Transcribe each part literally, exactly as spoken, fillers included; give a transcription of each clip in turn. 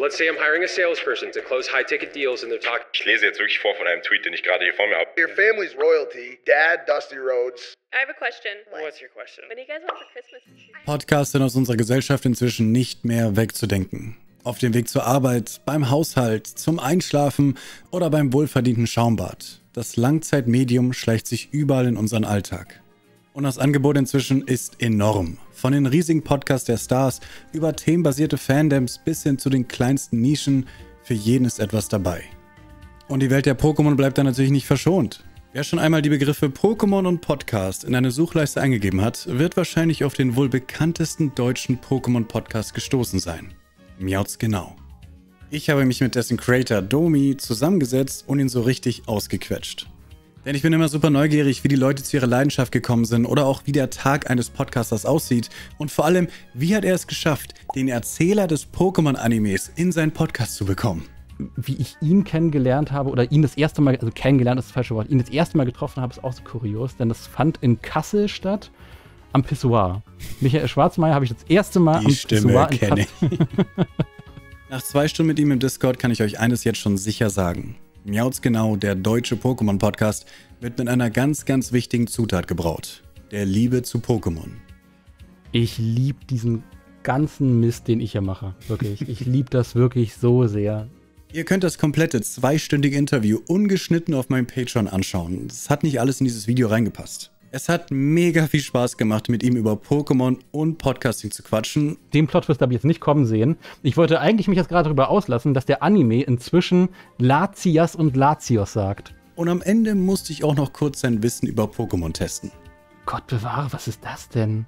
Let's say I'm hiring a salesperson to close high-ticket deals and they're talking... Ich lese jetzt wirklich vor von einem Tweet, den ich gerade hier vor mir habe. Your family's royalty. Dad, Dusty Rhodes. I have a question. What's your question? What do you guys want for Christmas? Podcasts sind aus unserer Gesellschaft inzwischen nicht mehr wegzudenken. Auf dem Weg zur Arbeit, beim Haushalt, zum Einschlafen oder beim wohlverdienten Schaumbad. Das Langzeitmedium schleicht sich überall in unseren Alltag. Und das Angebot inzwischen ist enorm. Von den riesigen Podcasts der Stars über themenbasierte Fandoms bis hin zu den kleinsten Nischen, für jeden ist etwas dabei. Und die Welt der Pokémon bleibt da natürlich nicht verschont. Wer schon einmal die Begriffe Pokémon und Podcast in eine Suchleiste eingegeben hat, wird wahrscheinlich auf den wohl bekanntesten deutschen Pokémon-Podcast gestoßen sein. Miauts genau. Ich habe mich mit dessen Creator Domi zusammengesetzt und ihn so richtig ausgequetscht. Denn ich bin immer super neugierig, wie die Leute zu ihrer Leidenschaft gekommen sind oder auch wie der Tag eines Podcasters aussieht und vor allem, wie hat er es geschafft, den Erzähler des Pokémon-Animes in seinen Podcast zu bekommen. Wie ich ihn kennengelernt habe oder ihn das erste Mal, also kennengelernt ist das falsche Wort, ihn das erste Mal getroffen habe, ist auch so kurios, denn das fand in Kassel statt, am Pissoir. Michael Schwarzmeier habe ich das erste Mal die am Stimme Pissoir kenne ich. Nach zwei Stunden mit ihm im Discord kann ich euch eines jetzt schon sicher sagen. Miauts genau, der deutsche Pokémon-Podcast, wird mit einer ganz, ganz wichtigen Zutat gebraut. Der Liebe zu Pokémon. Ich liebe diesen ganzen Mist, den ich hier mache. Wirklich. Ich liebe das wirklich so sehr. Ihr könnt das komplette zweistündige Interview ungeschnitten auf meinem Patreon anschauen. Es hat nicht alles in dieses Video reingepasst. Es hat mega viel Spaß gemacht, mit ihm über Pokémon und Podcasting zu quatschen. Den Plot-Twist habe ich jetzt nicht kommen sehen. Ich wollte eigentlich mich jetzt gerade darüber auslassen, dass der Anime inzwischen Latias und Latios sagt. Und am Ende musste ich auch noch kurz sein Wissen über Pokémon testen. Gott bewahre, was ist das denn?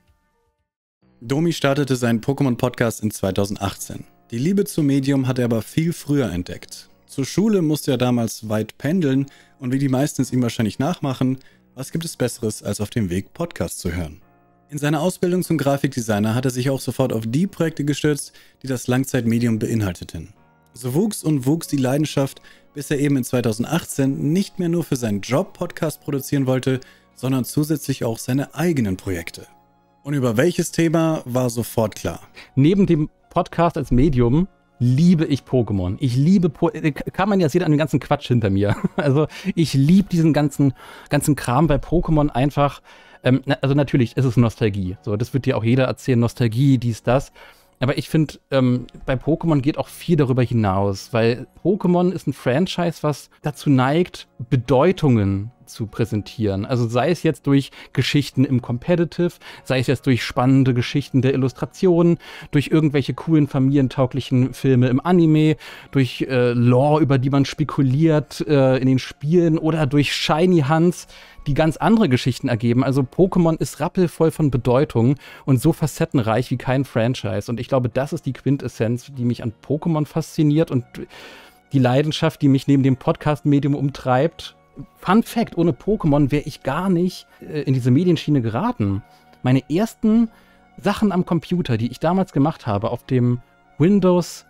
Domi startete seinen Pokémon-Podcast in zweitausendachtzehn. Die Liebe zum Medium hat er aber viel früher entdeckt. Zur Schule musste er damals weit pendeln und wie die meisten es ihm wahrscheinlich nachmachen, was gibt es Besseres, als auf dem Weg Podcast zu hören? In seiner Ausbildung zum Grafikdesigner hat er sich auch sofort auf die Projekte gestürzt, die das Langzeitmedium beinhalteten. So wuchs und wuchs die Leidenschaft, bis er eben in zweitausendachtzehn nicht mehr nur für seinen Job Podcast produzieren wollte, sondern zusätzlich auch seine eigenen Projekte. Und über welches Thema war sofort klar. Neben dem Podcast als Medium liebe ich Pokémon. Ich liebe, po kann man ja sehen an dem ganzen Quatsch hinter mir. Also ich liebe diesen ganzen, ganzen Kram bei Pokémon einfach. Ähm, also natürlich ist es Nostalgie. So, das wird dir auch jeder erzählen, Nostalgie, dies, das. Aber ich finde, ähm, bei Pokémon geht auch viel darüber hinaus, weil Pokémon ist ein Franchise, was dazu neigt, Bedeutungen zu präsentieren. Also sei es jetzt durch Geschichten im Competitive, sei es jetzt durch spannende Geschichten der Illustrationen, durch irgendwelche coolen, familientauglichen Filme im Anime, durch äh, Lore, über die man spekuliert äh, in den Spielen oder durch Shiny Hunts, die ganz andere Geschichten ergeben. Also Pokémon ist rappelvoll von Bedeutung und so facettenreich wie kein Franchise. Und ich glaube, das ist die Quintessenz, die mich an Pokémon fasziniert und die Leidenschaft, die mich neben dem Podcast-Medium umtreibt. Fun Fact, ohne Pokémon wäre ich gar nicht äh, in diese Medienschiene geraten. Meine ersten Sachen am Computer, die ich damals gemacht habe, auf dem Windows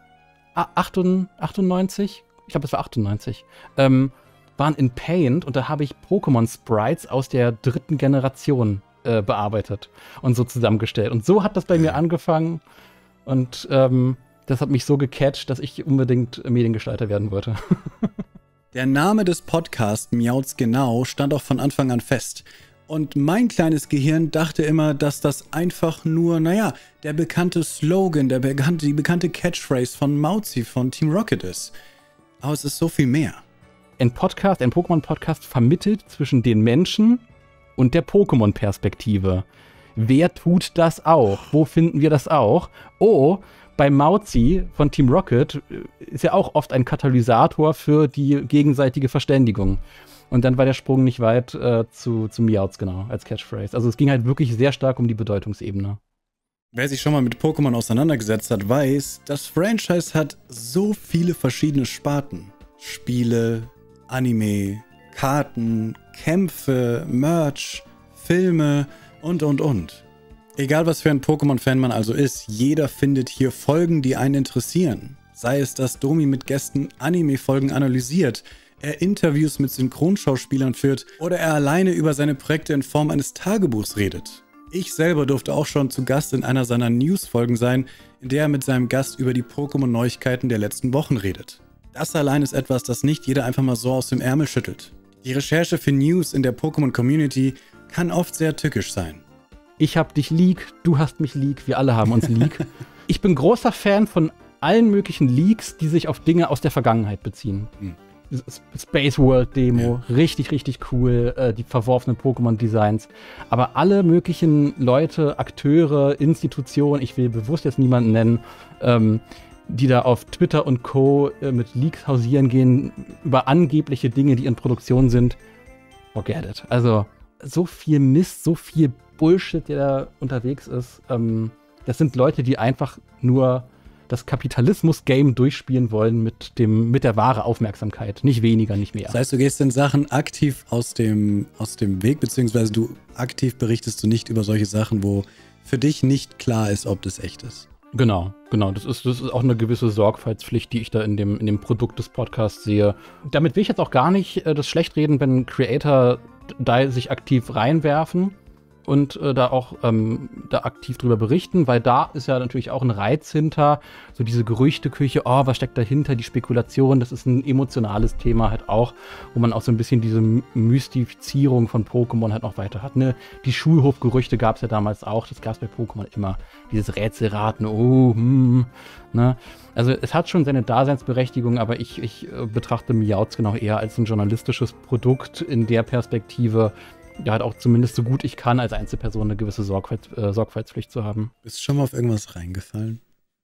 achtundneunzig, ich glaube, es war achtundneunzig, ähm, waren in Paint und da habe ich Pokémon-Sprites aus der dritten Generation äh, bearbeitet und so zusammengestellt. Und so hat das bei mir angefangen und ähm, das hat mich so gecatcht, dass ich unbedingt Mediengestalter werden wollte. Der Name des Podcasts Miauts genau stand auch von Anfang an fest. Und mein kleines Gehirn dachte immer, dass das einfach nur, naja, der bekannte Slogan, der bekannte, die bekannte Catchphrase von Mauzi von Team Rocket ist. Aber es ist so viel mehr. Ein Podcast, ein Pokémon-Podcast vermittelt zwischen den Menschen und der Pokémon-Perspektive. Wer tut das auch? Wo finden wir das auch? Oh, bei Mauzi von Team Rocket ist ja auch oft ein Katalysator für die gegenseitige Verständigung. Und dann war der Sprung nicht weit äh, zu, zu Miauts, genau, als Catchphrase. Also es ging halt wirklich sehr stark um die Bedeutungsebene. Wer sich schon mal mit Pokémon auseinandergesetzt hat, weiß, das Franchise hat so viele verschiedene Sparten. Spiele, Anime, Karten, Kämpfe, Merch, Filme und, und, und. Egal was für ein Pokémon-Fan man also ist, jeder findet hier Folgen, die einen interessieren. Sei es, dass Domi mit Gästen Anime-Folgen analysiert, er Interviews mit Synchronschauspielern führt oder er alleine über seine Projekte in Form eines Tagebuchs redet. Ich selber durfte auch schon zu Gast in einer seiner News-Folgen sein, in der er mit seinem Gast über die Pokémon-Neuigkeiten der letzten Wochen redet. Das allein ist etwas, das nicht jeder einfach mal so aus dem Ärmel schüttelt. Die Recherche für News in der Pokémon-Community kann oft sehr tückisch sein. Ich hab dich Leak, du hast mich Leak, wir alle haben uns Leak. Ich bin großer Fan von allen möglichen Leaks, die sich auf Dinge aus der Vergangenheit beziehen. Hm. Space World Demo, ja. richtig, richtig cool, äh, die verworfenen Pokémon-Designs. Aber alle möglichen Leute, Akteure, Institutionen, ich will bewusst jetzt niemanden nennen, ähm, die da auf Twitter und Co. Äh, mit Leaks hausieren gehen, über angebliche Dinge, die in Produktion sind, forget it. Also so viel Mist, so viel Bullshit, der da unterwegs ist. Ähm, das sind Leute, die einfach nur das Kapitalismus-Game durchspielen wollen mit dem, mit der wahren Aufmerksamkeit. Nicht weniger, nicht mehr. Das heißt, du gehst den Sachen aktiv aus dem, aus dem Weg, beziehungsweise du aktiv berichtest du nicht über solche Sachen, wo für dich nicht klar ist, ob das echt ist. Genau, genau. Das ist, das ist auch eine gewisse Sorgfaltspflicht, die ich da in dem, in dem Produkt des Podcasts sehe. Damit will ich jetzt auch gar nicht äh, das schlecht reden, wenn Creator da sich aktiv reinwerfen und äh, da auch ähm, da aktiv drüber berichten, weil da ist ja natürlich auch ein Reiz hinter, so diese Gerüchteküche, oh, was steckt dahinter, die Spekulation, das ist ein emotionales Thema halt auch, wo man auch so ein bisschen diese Mystifizierung von Pokémon halt noch weiter hat, ne? Die Schulhofgerüchte gab es ja damals auch, das gab es bei Pokémon immer, dieses Rätselraten, oh, hm, ne? Also es hat schon seine Daseinsberechtigung, aber ich, ich äh, betrachte Meowth genau eher als ein journalistisches Produkt in der Perspektive, ja, halt auch zumindest so gut ich kann, als Einzelperson eine gewisse Sorgfalt, äh, Sorgfaltspflicht zu haben. Bist du schon mal auf irgendwas reingefallen?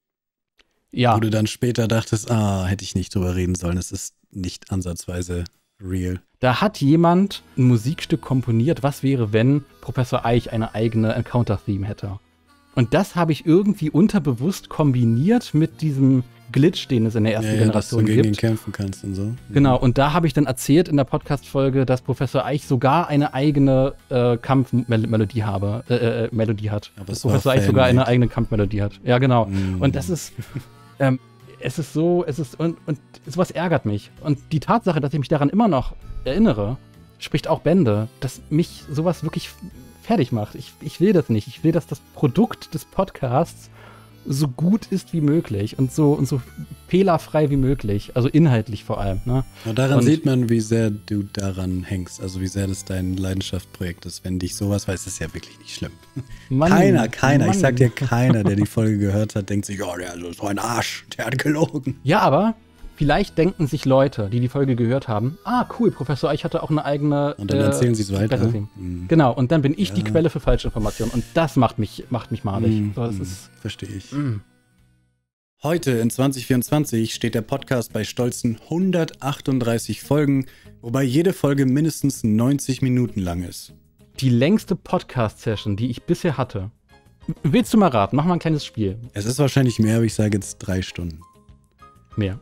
Ja. Wo du dann später dachtest, ah, hätte ich nicht drüber reden sollen, es ist nicht ansatzweise real. Da hat jemand ein Musikstück komponiert, was wäre, wenn Professor Eich eine eigene Encounter-Theme hätte. Und das habe ich irgendwie unterbewusst kombiniert mit diesem Glitch, den es in der ersten ja, ja, Generation dass du gegen gibt. ihn kämpfen kannst und so. Genau, und da habe ich dann erzählt in der Podcast-Folge, dass Professor Eich sogar eine eigene äh, Kampfmelodie habe, äh, äh, Melodie hat. Aber es Professor war Eich sogar Fan-made. eine eigene Kampfmelodie hat. Ja, genau. Mm. Und das ist, ähm, es ist so, es ist, und, und sowas ärgert mich. Und die Tatsache, dass ich mich daran immer noch erinnere, spricht auch Bände, dass mich sowas wirklich fertig macht. Ich, ich will das nicht. Ich will, dass das Produkt des Podcasts so gut ist wie möglich und so, und so fehlerfrei wie möglich. Also inhaltlich vor allem. Ne? Und daran und, sieht man, wie sehr du daran hängst. Also wie sehr das dein Leidenschaftsprojekt ist. Wenn dich sowas weiß, ist ja wirklich nicht schlimm. Mann, keiner, keiner, Mann. ich sag dir, keiner, der die Folge gehört hat, denkt sich, oh, der ist so ein Arsch, der hat gelogen. Ja, aber vielleicht denken sich Leute, die die Folge gehört haben, ah, cool, Professor Eich hatte auch eine eigene Und dann äh, erzählen sie es weiter. Mhm. Genau, und dann bin ich Ja. die Quelle für Falschinformationen. Und das macht mich, macht mich malig. Mm, So, das mm, ist, verstehe ich. mm. Heute in zwanzig vierundzwanzig steht der Podcast bei stolzen hundertachtunddreißig Folgen, wobei jede Folge mindestens neunzig Minuten lang ist. Die längste Podcast-Session, die ich bisher hatte. Willst du mal raten? Mach mal ein kleines Spiel. Es ist wahrscheinlich mehr, aber ich sage jetzt drei Stunden. Mehr.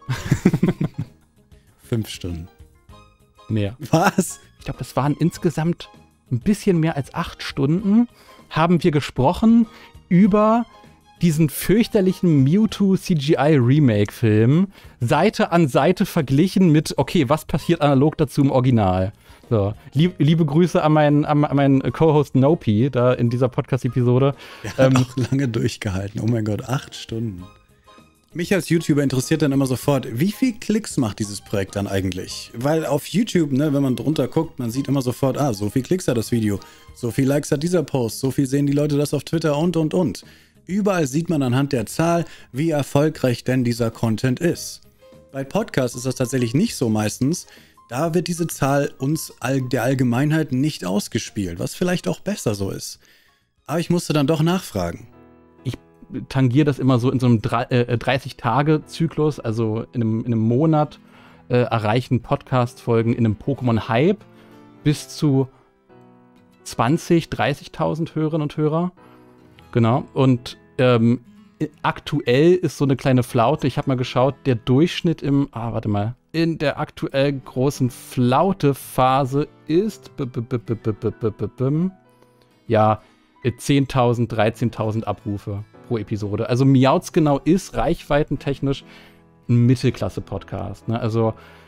Fünf Stunden. Mehr. Was? Ich glaube, es waren insgesamt ein bisschen mehr als acht Stunden, haben wir gesprochen über diesen fürchterlichen Mewtwo C G I-Remake-Film, Seite an Seite verglichen mit, okay, was passiert analog dazu im Original? So, lieb, liebe Grüße an meinen, an, an meinen Co-Host Nopi, da in dieser Podcast-Episode. Der hat Ähm, auch lange durchgehalten. Oh mein Gott, acht Stunden. Mich als YouTuber interessiert dann immer sofort, wie viel Klicks macht dieses Projekt dann eigentlich? Weil auf YouTube, ne, wenn man drunter guckt, man sieht immer sofort, ah, so viel Klicks hat das Video, so viel Likes hat dieser Post, so viel sehen die Leute das auf Twitter und, und, und. Überall sieht man anhand der Zahl, wie erfolgreich denn dieser Content ist. Bei Podcasts ist das tatsächlich nicht so meistens. Da wird diese Zahl uns all, der Allgemeinheit nicht ausgespielt, was vielleicht auch besser so ist. Aber ich musste dann doch nachfragen. tangiere das immer so in so einem dreißig-Tage-Zyklus, also in einem, in einem Monat äh, erreichen Podcast-Folgen in einem Pokémon-Hype bis zu zwanzigtausend, dreißigtausend Hörerinnen und Hörer. Genau. Und ähm, aktuell ist so eine kleine Flaute. Ich habe mal geschaut, der Durchschnitt im, ah, warte mal, in der aktuell großen Flaute-Phase ist, b -b -b -b -b -b -b -b -b ja, zehntausend, dreizehntausend Abrufe pro Episode. Also Meowth genau ist reichweitentechnisch ein Mittelklasse-Podcast. Ne? Also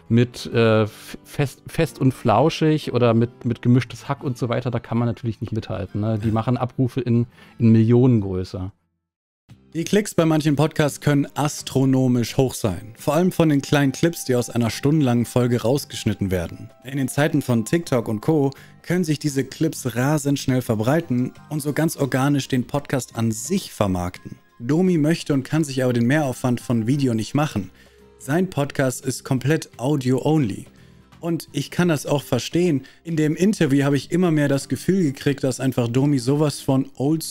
mit äh, fest, fest und flauschig oder mit, mit gemischtes Hack und so weiter, da kann man natürlich nicht mithalten. Ne? Die machen Abrufe in, in Millionengröße. Die Klicks bei manchen Podcasts können astronomisch hoch sein. Vor allem von den kleinen Clips, die aus einer stundenlangen Folge rausgeschnitten werden. In den Zeiten von TikTok und Co. können sich diese Clips rasend schnell verbreiten und so ganz organisch den Podcast an sich vermarkten. Domi möchte und kann sich aber den Mehraufwand von Video nicht machen. Sein Podcast ist komplett Audio-only. Und ich kann das auch verstehen. In dem Interview habe ich immer mehr das Gefühl gekriegt, dass einfach Domi sowas von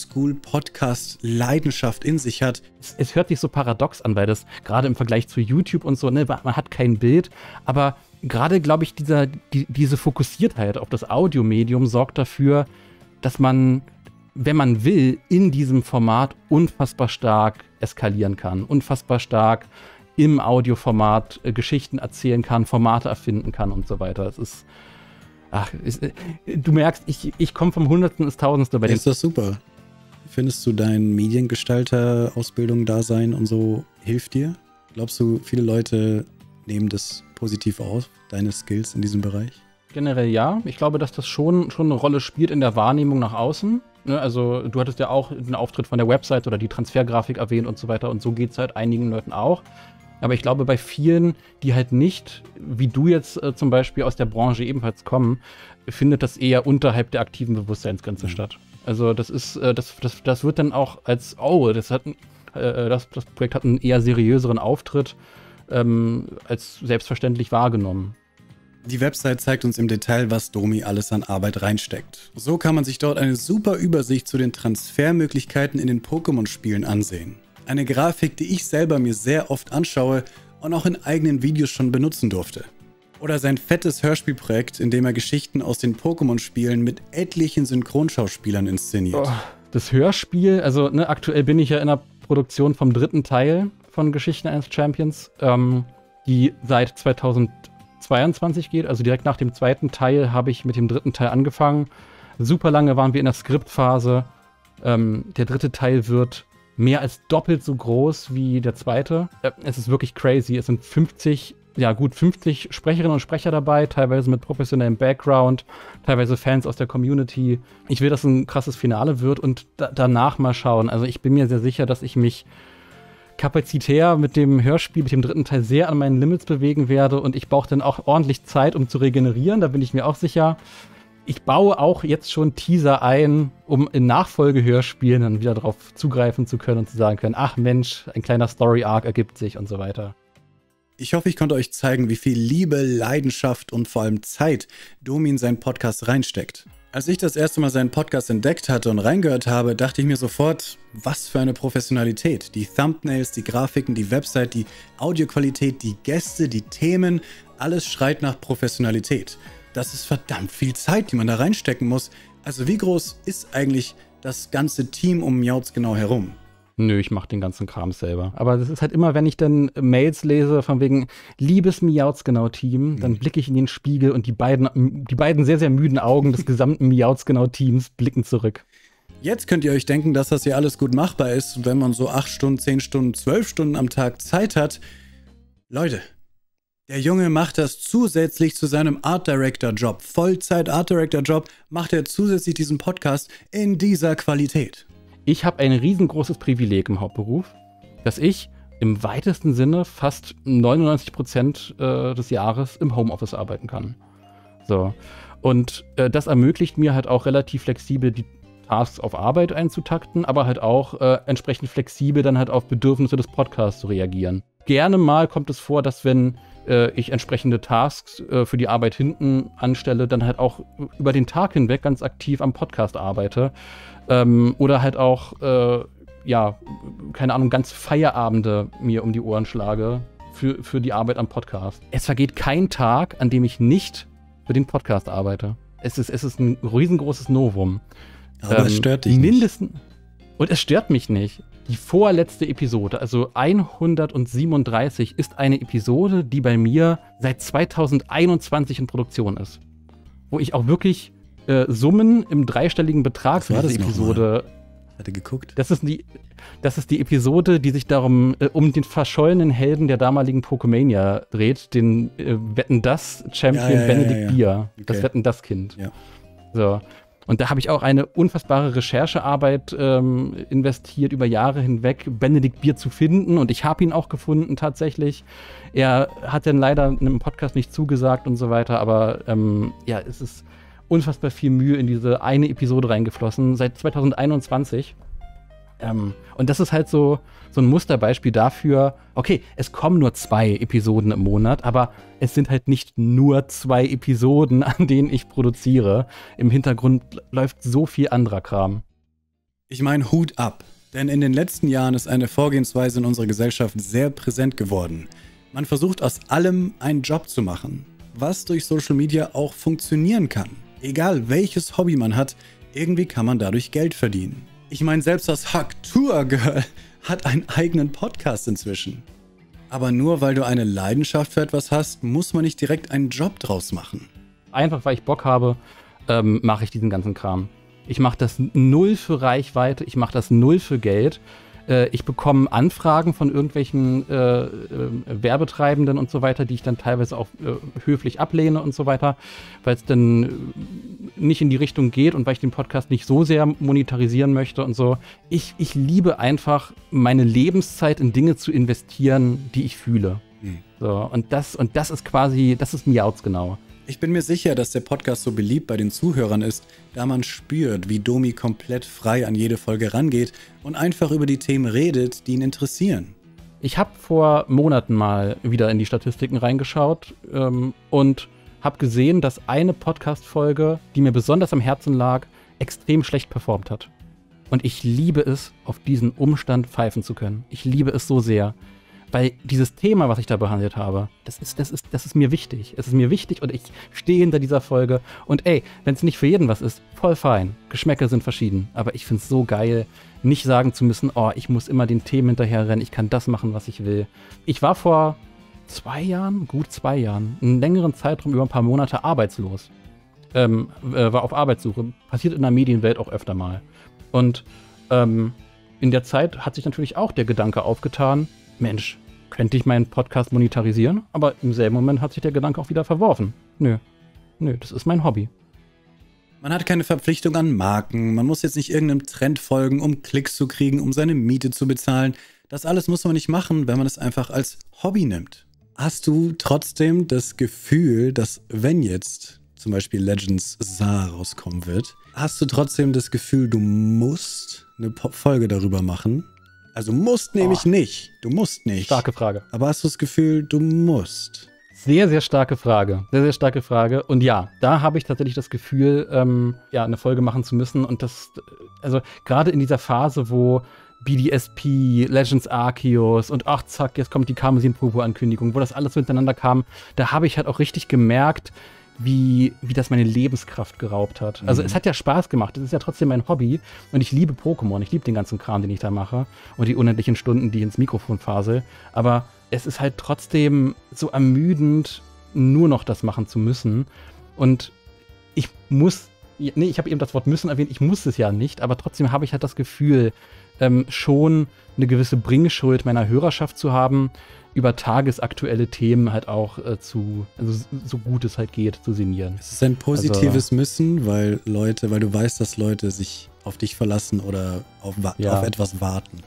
Oldschool-Podcast-Leidenschaft in sich hat. Es, es hört sich so paradox an, weil das gerade im Vergleich zu YouTube und so, ne, man hat kein Bild, aber gerade, glaube ich, dieser, die, diese Fokussiertheit auf das Audiomedium sorgt dafür, dass man, wenn man will, in diesem Format unfassbar stark eskalieren kann, unfassbar stark im Audioformat äh, Geschichten erzählen kann, Formate erfinden kann und so weiter. Es ist, ach, ist, äh, du merkst, ich, ich komme vom Hundertsten ins Tausendste bei den... Ist das super? Findest du dein Mediengestalter-Ausbildung, Dasein und so hilft dir? Glaubst du, viele Leute nehmen das positiv auf, deine Skills in diesem Bereich? Generell ja. Ich glaube, dass das schon, schon eine Rolle spielt in der Wahrnehmung nach außen. Ne? Also du hattest ja auch den Auftritt von der Website oder die Transfergrafik erwähnt und so weiter. Und so geht es halt einigen Leuten auch. Aber ich glaube, bei vielen, die halt nicht, wie du jetzt äh, zum Beispiel aus der Branche ebenfalls kommen, findet das eher unterhalb der aktiven Bewusstseinsgrenze mhm. statt. Also das ist, äh, das, das, das wird dann auch als, oh, das, hat, äh, das, das Projekt hat einen eher seriöseren Auftritt ähm, als selbstverständlich wahrgenommen. Die Website zeigt uns im Detail, was Domi alles an Arbeit reinsteckt. So kann man sich dort eine super Übersicht zu den Transfermöglichkeiten in den Pokémon-Spielen ansehen. Eine Grafik, die ich selber mir sehr oft anschaue und auch in eigenen Videos schon benutzen durfte. Oder sein fettes Hörspielprojekt, in dem er Geschichten aus den Pokémon-Spielen mit etlichen Synchronschauspielern inszeniert. Oh, das Hörspiel, also ne, aktuell bin ich ja in der Produktion vom dritten Teil von Geschichten eines Champions, ähm, die seit zweitausendzweiundzwanzig geht. Also direkt nach dem zweiten Teil habe ich mit dem dritten Teil angefangen. Super lange waren wir in der Skriptphase. Ähm, der dritte Teil wird mehr als doppelt so groß wie der zweite. Es ist wirklich crazy. Es sind fünfzig, ja gut, fünfzig Sprecherinnen und Sprecher dabei, teilweise mit professionellem Background, teilweise Fans aus der Community. Ich will, dass ein krasses Finale wird und da danach mal schauen. Also ich bin mir sehr sicher, dass ich mich kapazitär mit dem Hörspiel, mit dem dritten Teil sehr an meinen Limits bewegen werde und ich brauche dann auch ordentlich Zeit, um zu regenerieren. Da bin ich mir auch sicher. Ich baue auch jetzt schon Teaser ein, um in Nachfolgehörspielen dann wieder darauf zugreifen zu können und zu sagen können, ach Mensch, ein kleiner Story-Arc ergibt sich und so weiter. Ich hoffe, ich konnte euch zeigen, wie viel Liebe, Leidenschaft und vor allem Zeit Domi in seinen Podcast reinsteckt. Als ich das erste Mal seinen Podcast entdeckt hatte und reingehört habe, dachte ich mir sofort, was für eine Professionalität. Die Thumbnails, die Grafiken, die Website, die Audioqualität, die Gäste, die Themen, alles schreit nach Professionalität. Das ist verdammt viel Zeit, die man da reinstecken muss. Also wie groß ist eigentlich das ganze Team um Miauts genau herum? Nö, ich mach den ganzen Kram selber. Aber das ist halt immer, wenn ich dann Mails lese von wegen liebes Miauts-Genau-Team, dann blicke ich in den Spiegel und die beiden, die beiden sehr, sehr müden Augen des gesamten Miauts-Genau-Teams blicken zurück. Jetzt könnt ihr euch denken, dass das hier alles gut machbar ist, wenn man so acht Stunden, zehn Stunden, zwölf Stunden am Tag Zeit hat. Leute, der Junge macht das zusätzlich zu seinem Art Director Job. Vollzeit Art Director Job macht er zusätzlich diesen Podcast in dieser Qualität. Ich habe ein riesengroßes Privileg im Hauptberuf, dass ich im weitesten Sinne fast neunundneunzig Prozent äh, des Jahres im Homeoffice arbeiten kann. So. Und äh, das ermöglicht mir halt auch relativ flexibel die Tasks auf Arbeit einzutakten, aber halt auch äh, entsprechend flexibel dann halt auf Bedürfnisse des Podcasts zu reagieren. Gerne mal kommt es vor, dass wenn äh, ich entsprechende Tasks äh, für die Arbeit hinten anstelle, dann halt auch über den Tag hinweg ganz aktiv am Podcast arbeite. Ähm, oder halt auch, äh, ja, keine Ahnung, ganz Feierabende mir um die Ohren schlage für, für die Arbeit am Podcast. Es vergeht kein Tag, an dem ich nicht für den Podcast arbeite. Es ist, es ist ein riesengroßes Novum. Aber ähm, es stört dich mindestens, nicht. Und es stört mich nicht. Die vorletzte Episode, also hundertsiebenunddreißig, ist eine Episode, die bei mir seit zweitausendeinundzwanzig in Produktion ist. Wo ich auch wirklich äh, Summen im dreistelligen Betrag für diese Episode Hat er geguckt? Das ist die, das ist die Episode, die sich darum äh, um den verschollenen Helden der damaligen Pokemania dreht, den äh, Wetten das Champion Ja, ja, ja, Benedikt ja, ja. Bier, Okay. das Wetten das Kind. Ja. So. Und da habe ich auch eine unfassbare Recherchearbeit ähm, investiert über Jahre hinweg, Benedikt Bier zu finden. Und ich habe ihn auch gefunden tatsächlich. Er hat dann leider einem Podcast nicht zugesagt und so weiter. Aber ähm, ja, es ist unfassbar viel Mühe in diese eine Episode reingeflossen, seit zwanzig einundzwanzig. Ähm, und das ist halt so, so ein Musterbeispiel dafür, okay, es kommen nur zwei Episoden im Monat, aber es sind halt nicht nur zwei Episoden, an denen ich produziere. Im Hintergrund läuft so viel anderer Kram. Ich meine, Hut ab. Denn in den letzten Jahren ist eine Vorgehensweise in unserer Gesellschaft sehr präsent geworden. Man versucht aus allem einen Job zu machen, was durch Social Media auch funktionieren kann. Egal welches Hobby man hat, irgendwie kann man dadurch Geld verdienen. Ich meine, selbst das Hack-Tour-Girl hat einen eigenen Podcast inzwischen. Aber nur weil du eine Leidenschaft für etwas hast, muss man nicht direkt einen Job draus machen. Einfach weil ich Bock habe, ähm, mache ich diesen ganzen Kram. Ich mache das null für Reichweite, ich mache das null für Geld. Äh, ich bekomme Anfragen von irgendwelchen äh, äh, Werbetreibenden und so weiter, die ich dann teilweise auch äh, höflich ablehne und so weiter, weil es dann äh, nicht in die Richtung geht und weil ich den Podcast nicht so sehr monetarisieren möchte und so. Ich, ich liebe einfach, meine Lebenszeit in Dinge zu investieren, die ich fühle. Hm. So, und das, und das ist quasi, das ist Miauts genau. Ich bin mir sicher, dass der Podcast so beliebt bei den Zuhörern ist, da man spürt, wie Domi komplett frei an jede Folge rangeht und einfach über die Themen redet, die ihn interessieren. Ich habe vor Monaten mal wieder in die Statistiken reingeschaut ähm, und habe gesehen, dass eine Podcast-Folge, die mir besonders am Herzen lag, extrem schlecht performt hat. Und ich liebe es, auf diesen Umstand pfeifen zu können. Ich liebe es so sehr. Weil dieses Thema, was ich da behandelt habe, das ist, das ist, das ist mir wichtig. Es ist mir wichtig und ich stehe hinter dieser Folge. Und ey, wenn es nicht für jeden was ist, voll fein. Geschmäcker sind verschieden. Aber ich finde es so geil, nicht sagen zu müssen, oh, ich muss immer den Themen hinterherrennen, ich kann das machen, was ich will. Ich war vor zwei Jahren, gut zwei Jahren, einen längeren Zeitraum über ein paar Monate arbeitslos. Ähm, äh, war auf Arbeitssuche. Passiert in der Medienwelt auch öfter mal. Und ähm, in der Zeit hat sich natürlich auch der Gedanke aufgetan, Mensch, könnte ich meinen Podcast monetarisieren? Aber im selben Moment hat sich der Gedanke auch wieder verworfen. Nö, nö, das ist mein Hobby. Man hat keine Verpflichtung an Marken, man muss jetzt nicht irgendeinem Trend folgen, um Klicks zu kriegen, um seine Miete zu bezahlen. Das alles muss man nicht machen, wenn man es einfach als Hobby nimmt. Hast du trotzdem das Gefühl, dass wenn jetzt zum Beispiel Legends Saar rauskommen wird, hast du trotzdem das Gefühl, du musst eine Folge darüber machen? Also musst nämlich Oh. nicht. Du musst nicht. Starke Frage. Aber hast du das Gefühl, du musst? Sehr, sehr starke Frage. Sehr, sehr starke Frage. Und ja, da habe ich tatsächlich das Gefühl, ähm, ja, eine Folge machen zu müssen. Und das, also gerade in dieser Phase, wo B D S P, Legends Arceus und ach zack, jetzt kommt die Karmesin-Purpur-Ankündigung, wo das alles so hintereinander kam, da habe ich halt auch richtig gemerkt, wie, wie das meine Lebenskraft geraubt hat. Also Mhm. es hat ja Spaß gemacht, es ist ja trotzdem mein Hobby und ich liebe Pokémon, ich liebe den ganzen Kram, den ich da mache und die unendlichen Stunden, die ich ins Mikrofon fasel, aber es ist halt trotzdem so ermüdend, nur noch das machen zu müssen und ich muss, nee, ich habe eben das Wort müssen erwähnt, ich muss es ja nicht, aber trotzdem habe ich halt das Gefühl, ähm, schon eine gewisse Bringschuld meiner Hörerschaft zu haben, über tagesaktuelle Themen halt auch äh, zu, also so gut es halt geht, zu sinnieren. Es ist ein positives Müssen, weil Leute, weil du weißt, dass Leute sich auf dich verlassen oder auf, wa- Ja. auf etwas warten.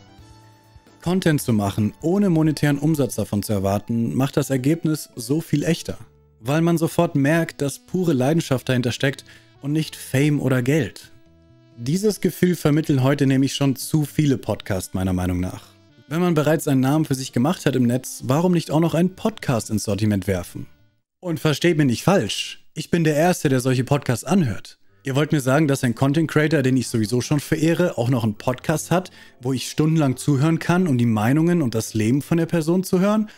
Content zu machen, ohne monetären Umsatz davon zu erwarten, macht das Ergebnis so viel echter. Weil man sofort merkt, dass pure Leidenschaft dahinter steckt und nicht Fame oder Geld. Dieses Gefühl vermitteln heute nämlich schon zu viele Podcasts, meiner Meinung nach. Wenn man bereits einen Namen für sich gemacht hat im Netz, warum nicht auch noch einen Podcast ins Sortiment werfen? Und versteht mich nicht falsch, ich bin der Erste, der solche Podcasts anhört. Ihr wollt mir sagen, dass ein Content Creator, den ich sowieso schon verehre, auch noch einen Podcast hat, wo ich stundenlang zuhören kann, um die Meinungen und das Leben von der Person zu hören?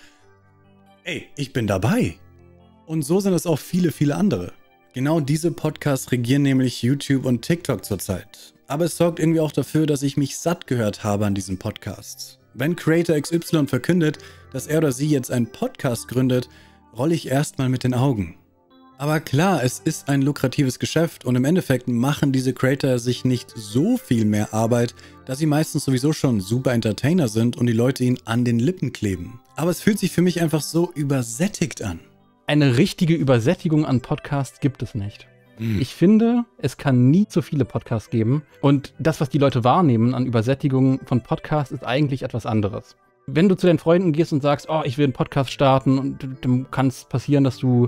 Ey, ich bin dabei. Und so sind es auch viele, viele andere. Genau diese Podcasts regieren nämlich YouTube und TikTok zurzeit. Aber es sorgt irgendwie auch dafür, dass ich mich satt gehört habe an diesen Podcasts. Wenn Creator X Y verkündet, dass er oder sie jetzt einen Podcast gründet, rolle ich erstmal mit den Augen. Aber klar, es ist ein lukratives Geschäft und im Endeffekt machen diese Creator sich nicht so viel mehr Arbeit, da sie meistens sowieso schon super Entertainer sind und die Leute ihnen an den Lippen kleben. Aber es fühlt sich für mich einfach so übersättigt an. Eine richtige Übersättigung an Podcasts gibt es nicht. Hm. Ich finde, es kann nie zu viele Podcasts geben und das, was die Leute wahrnehmen an Übersättigung von Podcasts, ist eigentlich etwas anderes. Wenn du zu deinen Freunden gehst und sagst, oh, ich will einen Podcast starten und dann kann es passieren, dass du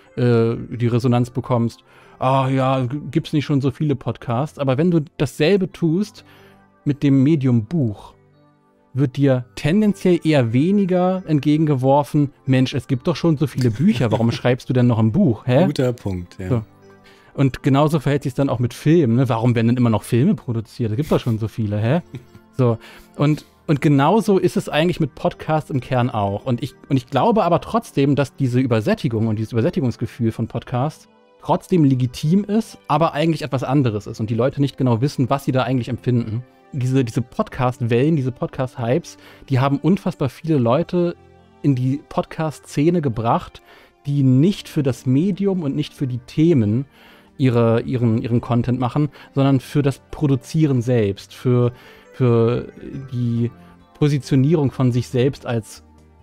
die Resonanz bekommst, ah ja, gibt's nicht schon so viele Podcasts, aber wenn du dasselbe tust mit dem Medium Buch, wird dir tendenziell eher weniger entgegengeworfen, Mensch, es gibt doch schon so viele Bücher, warum schreibst du denn noch ein Buch? Hä? Guter Punkt, ja. So. Und genauso verhält sich dann auch mit Filmen, ne? Warum werden denn immer noch Filme produziert? Es gibt doch schon so viele, hä? So, und Und genauso ist es eigentlich mit Podcasts im Kern auch. Und ich, und ich glaube aber trotzdem, dass diese Übersättigung und dieses Übersättigungsgefühl von Podcasts trotzdem legitim ist, aber eigentlich etwas anderes ist und die Leute nicht genau wissen, was sie da eigentlich empfinden. Diese, diese Podcast-Wellen, diese Podcast-Hypes, die haben unfassbar viele Leute in die Podcast-Szene gebracht, die nicht für das Medium und nicht für die Themen ihre, ihren, ihren Content machen, sondern für das Produzieren selbst, für für die Positionierung von sich selbst als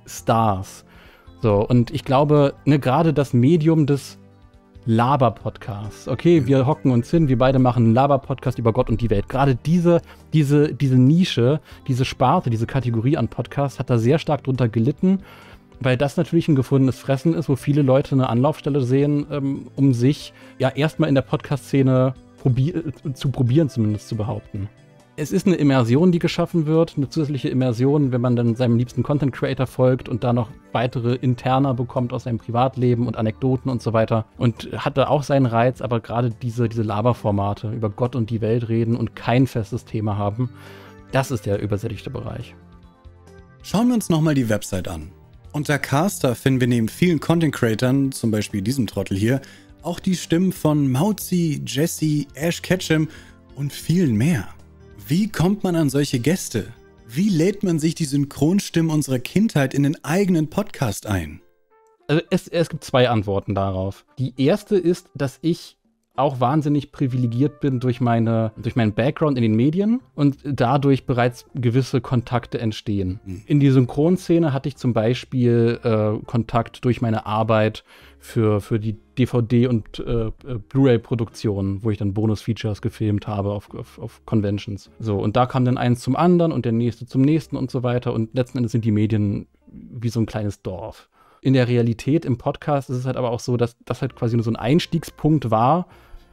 Stars. So, und ich glaube, ne, gerade das Medium des Laber-Podcasts, okay, wir hocken uns hin, wir beide machen einen Laber-Podcast über Gott und die Welt. Gerade diese, diese, diese Nische, diese Sparte, diese Kategorie an Podcasts hat da sehr stark drunter gelitten, weil das natürlich ein gefundenes Fressen ist, wo viele Leute eine Anlaufstelle sehen, ähm, um sich ja erstmal in der Podcast-Szene probi- zu probieren, zumindest zu behaupten. Es ist eine Immersion, die geschaffen wird, eine zusätzliche Immersion, wenn man dann seinem liebsten Content-Creator folgt und da noch weitere Interna bekommt aus seinem Privatleben und Anekdoten und so weiter. Und hat da auch seinen Reiz, aber gerade diese, diese Laberformate über Gott und die Welt reden und kein festes Thema haben, das ist der übersättigte Bereich. Schauen wir uns nochmal die Website an. Unter Caster finden wir neben vielen Content-Creatern, zum Beispiel diesem Trottel hier, auch die Stimmen von Mauzi, Jesse, Ash Ketchum und vielen mehr. Wie kommt man an solche Gäste? Wie lädt man sich die Synchronstimmen unserer Kindheit in den eigenen Podcast ein? Also es, es gibt zwei Antworten darauf. Die erste ist, dass ich auch wahnsinnig privilegiert bin durch meine, durch meinen Background in den Medien und dadurch bereits gewisse Kontakte entstehen. Mhm. In die Synchronszene hatte ich zum Beispiel äh, Kontakt durch meine Arbeit für, für die D V D- und äh, Blu-ray-Produktionen, wo ich dann Bonus-Features gefilmt habe auf, auf, auf Conventions. So, und da kam dann eins zum anderen und der nächste zum nächsten und so weiter. Und letzten Endes sind die Medien wie so ein kleines Dorf. In der Realität, im Podcast ist es halt aber auch so, dass das halt quasi nur so ein Einstiegspunkt war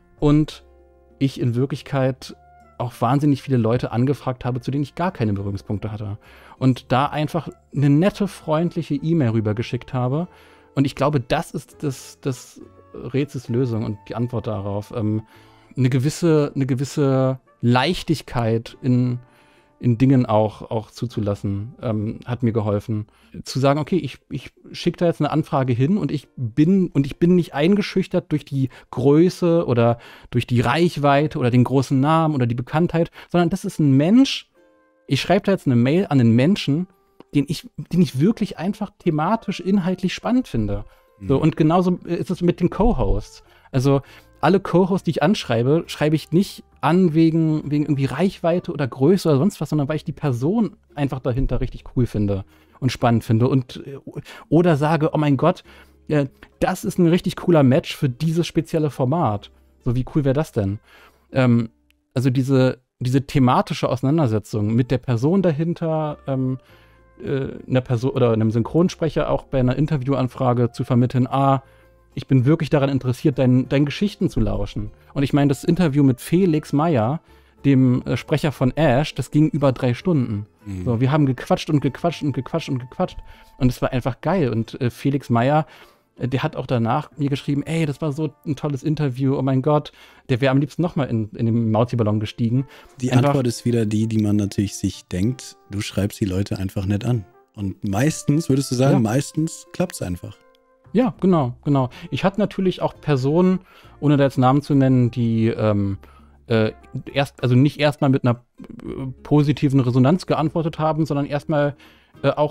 und ich in Wirklichkeit auch wahnsinnig viele Leute angefragt habe, zu denen ich gar keine Berührungspunkte hatte. Und da einfach eine nette, freundliche E-Mail rübergeschickt habe. Und ich glaube, das ist das, das Rätsels Lösung und die Antwort darauf. Ähm, eine gewisse, eine gewisse Leichtigkeit in in Dingen auch, auch zuzulassen, ähm, hat mir geholfen. Zu sagen, okay, ich, ich schicke da jetzt eine Anfrage hin und ich bin und ich bin nicht eingeschüchtert durch die Größe oder durch die Reichweite oder den großen Namen oder die Bekanntheit, sondern das ist ein Mensch. Ich schreibe da jetzt eine Mail an einen Menschen, den ich, den ich wirklich einfach thematisch, inhaltlich spannend finde. Mhm. So, und genauso ist es mit den Co-Hosts. Also alle Co-Hosts, die ich anschreibe, schreibe ich nicht an wegen, wegen irgendwie Reichweite oder Größe oder sonst was, sondern weil ich die Person einfach dahinter richtig cool finde und spannend finde. Und, oder sage, oh mein Gott, äh, das ist ein richtig cooler Match für dieses spezielle Format. So, wie cool wäre das denn? Ähm, also diese, diese thematische Auseinandersetzung mit der Person dahinter, ähm, äh, einer Person oder einem Synchronsprecher auch bei einer Interviewanfrage zu vermitteln, ah, ich bin wirklich daran interessiert, deinen, deinen Geschichten zu lauschen. Und ich meine, das Interview mit Felix Meyer, dem äh, Sprecher von Ash, das ging über drei Stunden. Mhm. So, wir haben gequatscht und gequatscht und gequatscht und gequatscht. Und es war einfach geil. Und äh, Felix Meyer, äh, der hat auch danach mir geschrieben, ey, das war so ein tolles Interview, oh mein Gott. Der wäre am liebsten nochmal in, in den Mauzi-Ballon gestiegen. Die einfach, Antwort ist wieder die, die man natürlich sich denkt, du schreibst die Leute einfach nicht an. Und meistens, würdest du sagen, ja. meistens klappt es einfach. Ja, genau, genau. Ich hatte natürlich auch Personen, ohne da jetzt Namen zu nennen, die ähm, äh, erst, also nicht erstmal mit einer äh, positiven Resonanz geantwortet haben, sondern erstmal äh, auch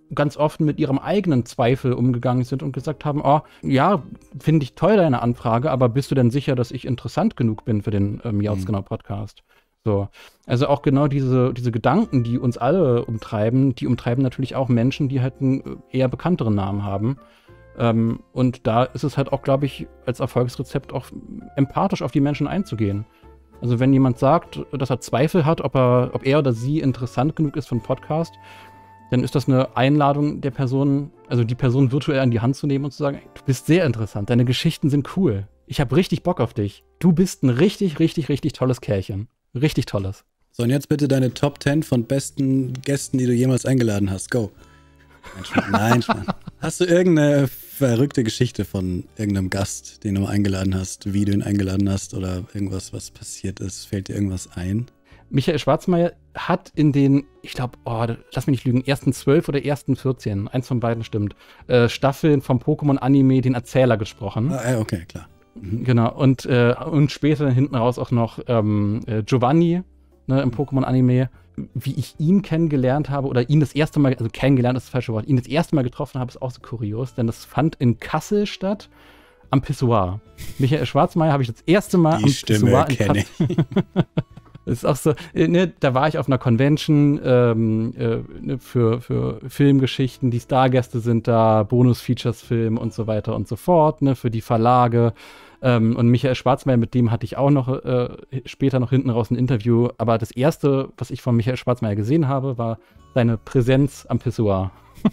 ganz offen mit ihrem eigenen Zweifel umgegangen sind und gesagt haben, oh, ja, finde ich toll, deine Anfrage, aber bist du denn sicher, dass ich interessant genug bin für den äh, Miautsgenau-Podcast? So. Also auch genau diese, diese Gedanken, die uns alle umtreiben, die umtreiben natürlich auch Menschen, die halt einen eher bekannteren Namen haben. Ähm, und da ist es halt auch, glaube ich, als Erfolgsrezept auch empathisch auf die Menschen einzugehen. Also wenn jemand sagt, dass er Zweifel hat, ob er, ob er oder sie interessant genug ist für einen Podcast, dann ist das eine Einladung der Person, also die Person virtuell an die Hand zu nehmen und zu sagen, du bist sehr interessant, deine Geschichten sind cool, ich habe richtig Bock auf dich. Du bist ein richtig, richtig, richtig tolles Kerlchen. Richtig tolles. So, und jetzt bitte deine Top zehn von besten Gästen, die du jemals eingeladen hast. Go. Nein, Schmarrn. Hast du irgendeine verrückte Geschichte von irgendeinem Gast, den du mal eingeladen hast, wie du ihn eingeladen hast oder irgendwas, was passiert ist? Fällt dir irgendwas ein? Michael Schwarzmeier hat in den, ich glaube, oh, lass mich nicht lügen, ersten zwölf oder ersten vierzehn, eins von beiden stimmt, äh, Staffeln vom Pokémon-Anime den Erzähler gesprochen. Ah, okay, klar. Mhm. Genau, und, äh, und später hinten raus auch noch ähm, äh, Giovanni, ne, im Pokémon-Anime. Wie ich ihn kennengelernt habe, oder ihn das erste Mal, also kennengelernt ist das falsche Wort, ihn das erste Mal getroffen habe, ist auch so kurios, denn das fand in Kassel statt, am Pissoir. Michael Schwarzmeier habe ich das erste Mal Die am Stimme Pissoir in kenne Kassel. Das ist auch so, ne, da war ich auf einer Convention ähm, äh, ne, für, für Filmgeschichten, die Stargäste sind da, Bonus-Features-Film und so weiter und so fort, ne, für die Verlage. Ähm, und Michael Schwarzmeier, mit dem hatte ich auch noch äh, später noch hinten raus ein Interview. Aber das erste, was ich von Michael Schwarzmeier gesehen habe, war seine Präsenz am Pissoir.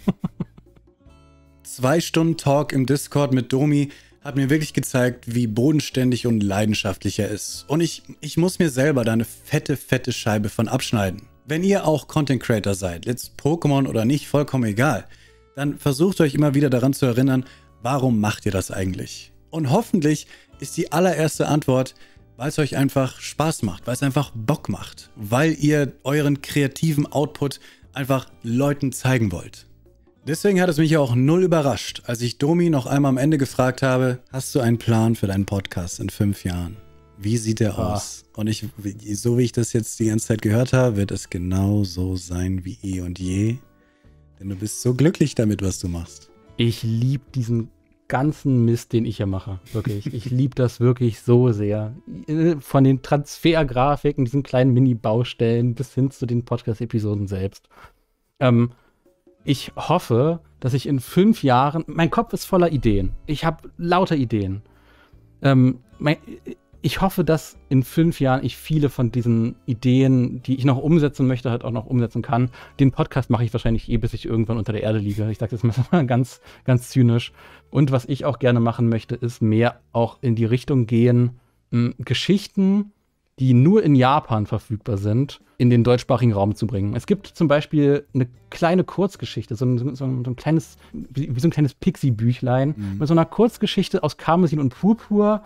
Zwei Stunden Talk im Discord mit Domi hat mir wirklich gezeigt, wie bodenständig und leidenschaftlich er ist. Und ich, ich muss mir selber da eine fette, fette Scheibe von abschneiden. Wenn ihr auch Content Creator seid, jetzt Pokémon oder nicht, vollkommen egal, dann versucht euch immer wieder daran zu erinnern, warum macht ihr das eigentlich? Und hoffentlich ist die allererste Antwort, weil es euch einfach Spaß macht, weil es einfach Bock macht, weil ihr euren kreativen Output einfach Leuten zeigen wollt. Deswegen hat es mich auch null überrascht, als ich Domi noch einmal am Ende gefragt habe, hast du einen Plan für deinen Podcast in fünf Jahren? Wie sieht der Ah. aus? Und ich, so wie ich das jetzt die ganze Zeit gehört habe, wird es genau so sein wie eh und je. Denn du bist so glücklich damit, was du machst. Ich liebe diesen ganzen Mist, den ich hier mache. Wirklich. Ich liebe das wirklich so sehr. Von den Transfergrafiken, diesen kleinen Mini-Baustellen bis hin zu den Podcast-Episoden selbst. Ähm, ich hoffe, dass ich in fünf Jahren, mein Kopf ist voller Ideen. Ich habe lauter Ideen. Ähm, mein, ich hoffe, dass in fünf Jahren ich viele von diesen Ideen, die ich noch umsetzen möchte, halt auch noch umsetzen kann. Den Podcast mache ich wahrscheinlich eh, bis ich irgendwann unter der Erde liege. Ich sage das mal ganz, ganz zynisch. Und was ich auch gerne machen möchte, ist mehr auch in die Richtung gehen, mh, Geschichten, die nur in Japan verfügbar sind, in den deutschsprachigen Raum zu bringen. Es gibt zum Beispiel eine kleine Kurzgeschichte, so ein, so, so ein kleines, wie, wie so ein kleines Pixie-Büchlein, mhm. mit so einer Kurzgeschichte aus Karmesin und Purpur,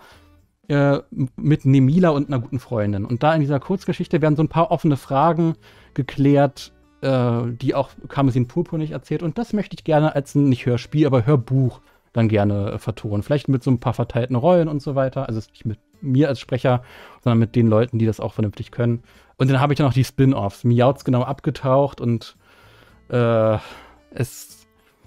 äh, mit Nemila und einer guten Freundin. Und da in dieser Kurzgeschichte werden so ein paar offene Fragen geklärt, äh, die auch Karmesin Purpur nicht erzählt. Und das möchte ich gerne als ein, nicht Hörspiel, aber Hörbuch dann gerne äh, vertonen. Vielleicht mit so ein paar verteilten Rollen und so weiter. Also nicht mit mir als Sprecher, sondern mit den Leuten, die das auch vernünftig können. Und dann habe ich dann noch die Spin-Offs. Miautsgenau abgetaucht und äh, es,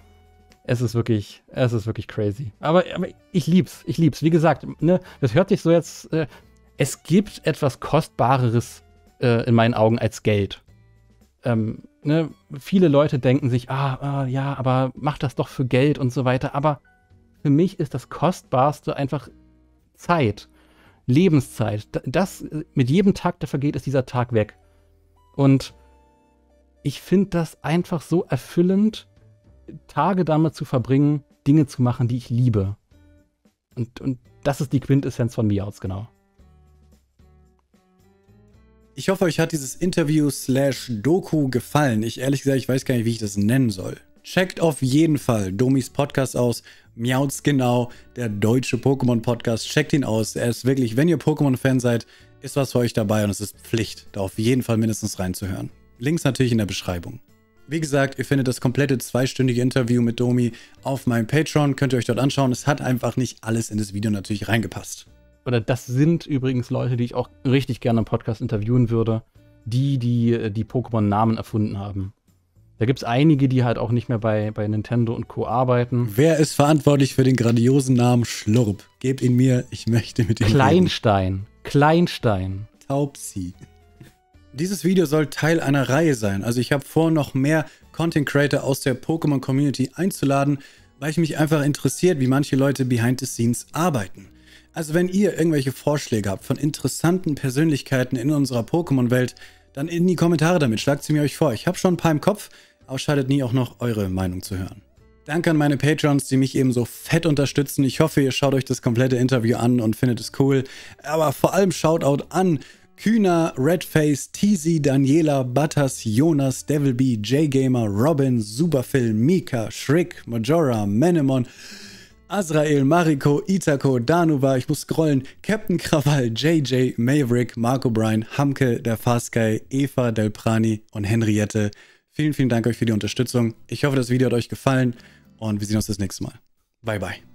es ist wirklich, es ist wirklich crazy. Aber, aber ich lieb's, ich lieb's. Wie gesagt, ne, das hört sich so jetzt, äh, es gibt etwas Kostbareres äh, in meinen Augen als Geld. Ähm, ne, viele Leute denken sich, ah, ah, ja, aber mach das doch für Geld und so weiter. Aber für mich ist das Kostbarste einfach Zeit. Lebenszeit. Das, mit jedem Tag, der vergeht, ist dieser Tag weg. Und ich finde das einfach so erfüllend, Tage damit zu verbringen, Dinge zu machen, die ich liebe. Und, und das ist die Quintessenz von Miautsgenau. Ich hoffe, euch hat dieses Interview slash Doku gefallen. Ich ehrlich gesagt, ich weiß gar nicht, wie ich das nennen soll. Checkt auf jeden Fall Domis Podcast aus. Miautsgenau, der deutsche Pokémon-Podcast. Checkt ihn aus. Er ist wirklich, wenn ihr Pokémon-Fan seid, ist was für euch dabei und es ist Pflicht, da auf jeden Fall mindestens reinzuhören. Links natürlich in der Beschreibung. Wie gesagt, ihr findet das komplette zweistündige Interview mit Domi auf meinem Patreon. Könnt ihr euch dort anschauen. Es hat einfach nicht alles in das Video natürlich reingepasst. Oder das sind übrigens Leute, die ich auch richtig gerne im Podcast interviewen würde. Die, die die Pokémon-Namen erfunden haben. Da gibt es einige, die halt auch nicht mehr bei, bei Nintendo und Co. arbeiten. Wer ist verantwortlich für den grandiosen Namen Schlurp? Gebt ihn mir, ich möchte mit ihm Kleinstein. Reden. Kleinstein. Taubsi. Dieses Video soll Teil einer Reihe sein. Also ich habe vor, noch mehr Content Creator aus der Pokémon-Community einzuladen, weil ich mich einfach interessiert, wie manche Leute behind the scenes arbeiten. Also wenn ihr irgendwelche Vorschläge habt von interessanten Persönlichkeiten in unserer Pokémon-Welt, dann in die Kommentare damit, schlagt sie mir euch vor. Ich habe schon ein paar im Kopf, aber schadet nie auch noch eure Meinung zu hören. Danke an meine Patrons, die mich eben so fett unterstützen. Ich hoffe, ihr schaut euch das komplette Interview an und findet es cool. Aber vor allem Shoutout an Kühner, Redface, Teasy, Daniela, Butters, Jonas, Devilbee, J-Gamer, Robin, Superphil, Mika, Shriek, Majora, Menemon, Azrael, Mariko, Itako, Danuva, ich muss scrollen, Captain Krawall, J J, Maverick, Marco Bryan, Hamke, der Fastguy, Eva, Delprani und Henriette. Vielen, vielen Dank euch für die Unterstützung. Ich hoffe, das Video hat euch gefallen und wir sehen uns das nächste Mal. Bye, bye.